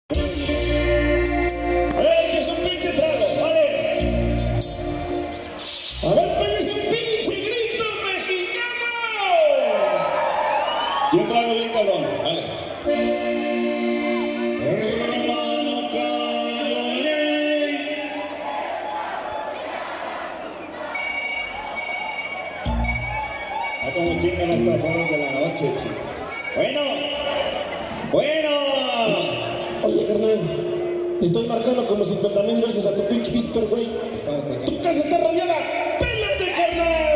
Échese un pinche trago, vale. A ver, pégase un pinche grito mexicano. Y un trago bien cabrón, vale. Hermano Calle. A como chingan estas horas de la noche, chico. Bueno. Oye, carnal, te estoy marcando como 50,000 veces a tu pinche Whisper, güey. Tu casa está rayada. ¡Pélate, carnal!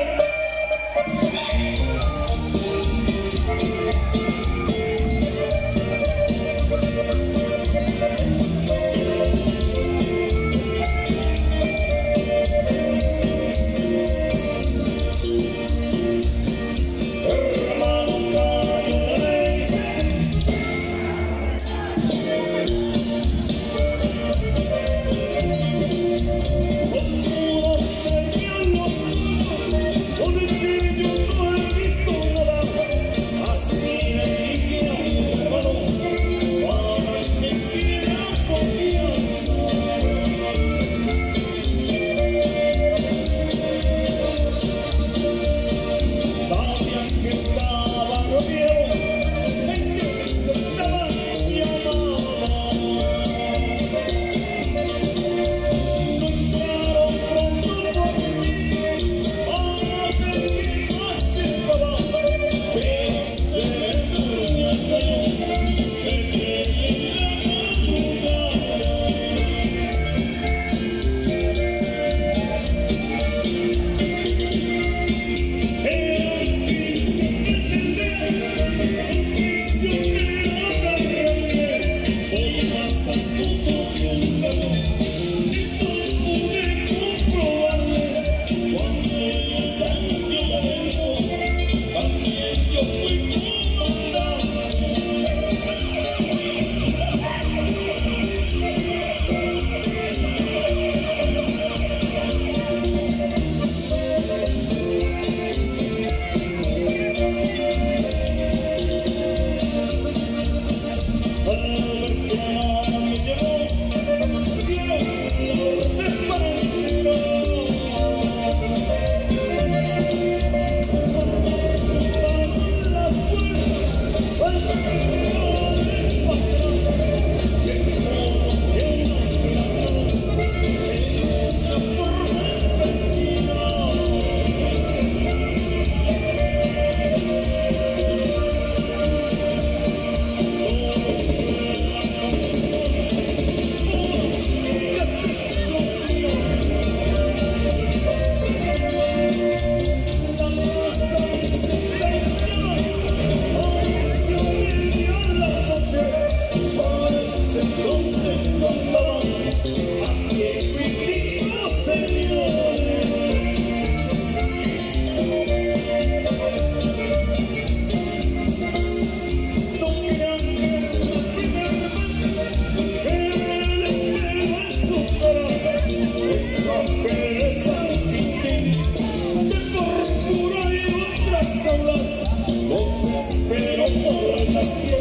Los espero por la nación.